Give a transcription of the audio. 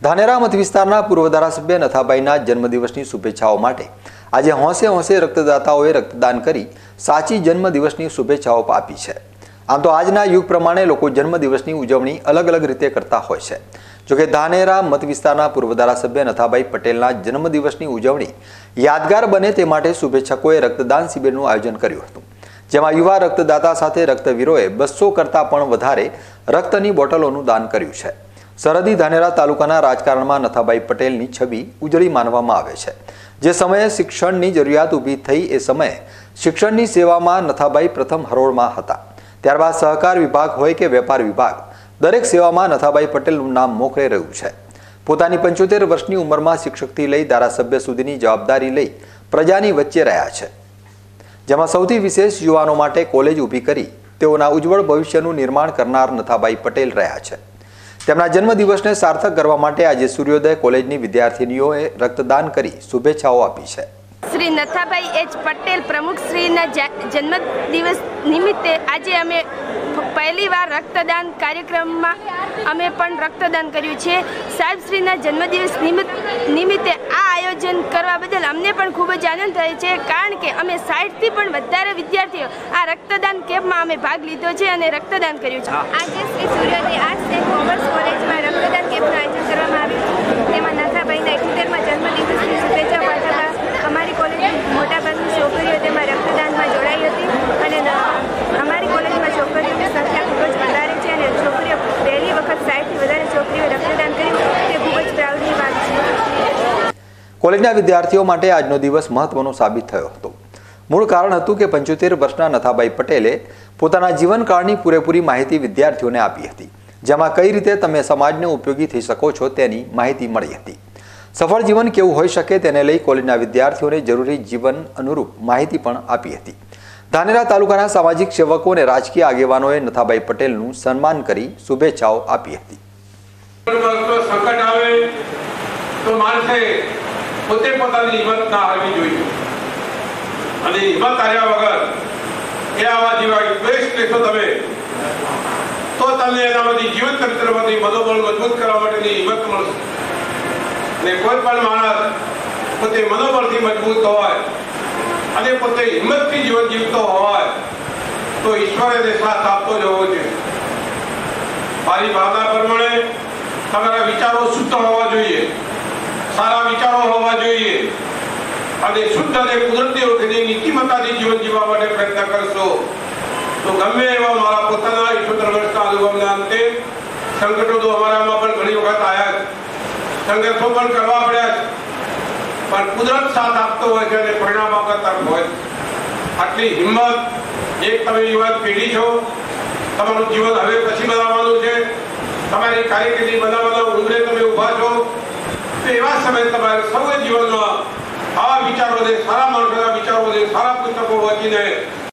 ધાનેરા મત વિસ્તારના પૂર્વ ધારાસભ્ય નથાભાઈના જન્મદિવસની શુભેચ્છાઓ માટે આજે હોંશે હોંશે રક્તદાતાઓએ રક્તદાન કરી સાચી જન્મદિવસની શુભેચ્છાઓ આપી છે। આમ તો આજના યુગ પ્રમાણે લોકો જન્મદિવસની ઉજવણી અલગ અલગ રીતે કરતા હોય છે। જોકે ધાનેરા મત વિસ્તારના પૂર્વ ધારાસભ્ય નથાભાઈ પટેલના જન્મદિવસની ઉજવણી યાદગાર બને તે માટે શુભેચ્છકોએ રક્તદાન શિબિરનું આયોજન કર્યું હતું, જેમાં યુવા રક્તદાતા સાથે રક્તવીરોએ 200 કરતાં પણ વધારે રક્તની બોટલોનું દાન કર્યું છે। સરહદી ધાનેરા તાલુકાના રાજકારણમાં નથાભાઈ પટેલની છબી ઉજળી માનવામાં આવે છે। જે સમયે શિક્ષણની જરૂરિયાત ઊભી થઈ એ સમયે શિક્ષણની સેવામાં નથાભાઈ પ્રથમ હરોળમાં હતા। ત્યારબાદ સહકાર વિભાગ હોય કે વેપાર વિભાગ, દરેક સેવામાં નથાભાઈ પટેલનું નામ મોખરે રહ્યું છે। પોતાની 75 વર્ષની ઉંમરમાં શિક્ષકથી લઈ ધારાસભ્ય સુધીની જવાબદારી લઈ પ્રજાની વચ્ચે રહ્યા છે, જેમાં સૌથી વિશેષ યુવાનો માટે કોલેજ ઊભી કરી તેઓના ઉજ્જવળ ભવિષ્યનું નિર્માણ કરનાર નથાભાઈ પટેલ રહ્યા છે। તેમના જન્મદિવસને સાર્થક કરવા માટે આજે સૂર્યોદય કોલેજની વિદ્યાર્થીનીઓએ રક્તદાન કરી શુભેચ્છાઓ આપી છે। શ્રી નથાભાઈ એચ પટેલ પ્રમુખ શ્રીના જન્મદિવસ નિમિત્તે આજે અમે પહેલી વાર રક્તદાન કાર્યક્રમમાં અમે પણ રક્તદાન કર્યું છે। સાહેબ શ્રીના જન્મદિવસ નિમિત્તે આ આયોજન કરવા બદલ અમને પણ ખૂબ જ આનંદ થાય છે, કારણ કે અમે 60થી પણ વધારે વિદ્યાર્થીઓ આ રક્તદાન કેમ્પમાં અમે ભાગ લીધો છે અને રક્તદાન કર્યું છે। આજે શ્રી સૂર્યોદય આર્ટ્સ એન્ડ કોમર્સ કોલેજમાં રક્તદાન કેમ્પનું આયોજન કરવામાં આવ્યું, તેમાં નથાભાઈના 71મા જન્મદિવસની શુભેચ્છા પાઠવવા અમારી કોલેજની મોટાભાગની છોકરીઓ તેમાં રક્તદાનમાં જોડાઈ હતી અને અમારી કોલેજમાં છોકરીઓની સંખ્યા ખૂબ જ વધારે છે અને છોકરીઓ પહેલી વખત 60થી વધારે છોકરીઓ રક્તદાન કર્યું તે ખૂબ જ પ્રાઉડની વાત છે। કોલેજના વિદ્યાર્થીઓ માટે આજનો દિવસ મહત્વનો સાબિત થયો હતો। મૂળ કારણ હતું કે 75 વર્ષના નથાભાઈ પટેલે પોતાના જીવનકાળની પૂરેપૂરી માહિતી વિદ્યાર્થીઓને આપી હતી, જેમાં કઈ રીતે તમે સમાજને ઉપયોગી થઈ શકો છો તેની માહિતી મળી હતી। સફળ જીવન કેવું હોઈ શકે તેને લઈ કોલેજના વિદ્યાર્થીઓને જરૂરી જીવન અનુરૂપ માહિતી પણ આપી હતી। ધાનેરા તાલુકાના સામાજિક સેવકો અને રાજકીય આગેવાનોએ નથાભાઈ પટેલનું સન્માન કરી શુભેચ્છાઓ આપી હતી। સંકટ આવે તો માણસે પોતે પોતાની હિંમત ના હારવી જોઈએ અને હિંમત હાર્યા વગર એ આવા જેવા દ્વેષ લેશો તમે તો તમને એનામાંથી જીવન ચરિત્રમાંથી મનોબળ મજબૂત કરવા માટેની હિંમત મળશે। અને કોઈ પણ માણસ પોતે મનોબળથી મજબૂત હોય અને પોતે હિંમતથી જીવન જીવતો હોય તો ઈશ્વર એને સાથ આપતો જ હોવો જોઈએ। મારી ભાવના પ્રમાણે તમારા વિચારો શુદ્ધ હોવા જોઈએ, સારા વિચારો હોવા જોઈએ અને શુદ્ધ અને કુદરતી ઓળખની નીતિમત્તાથી જીવન જીવવા માટે પ્રયત્ન કરશો તો ગમે એવા મારા પોતાના 78 વર્ષના અનુભવના અંતે સંકટો તો અમારામાં પણ ઘણી વખત આવ્યા છે, સંઘર્ષો પણ કરવા પડ્યા છે, પણ કુદરત સાથ આપતો હોય છે અને પરિણામ આપતા હોય છે। આટલી હિંમત, એક તમે યુવાન પેઢી છો, તમારું જીવન હવે પછી બનાવવાનું છે, તમારી કારકિર્દી બનાવવાના ઉંમરે તમે ઊભા છો, તો એવા સમયે તમારે સૌએ જીવનમાં આવા વિચારોને, સારા માણસોના વિચારોને, સારા પુસ્તકો વાંચીને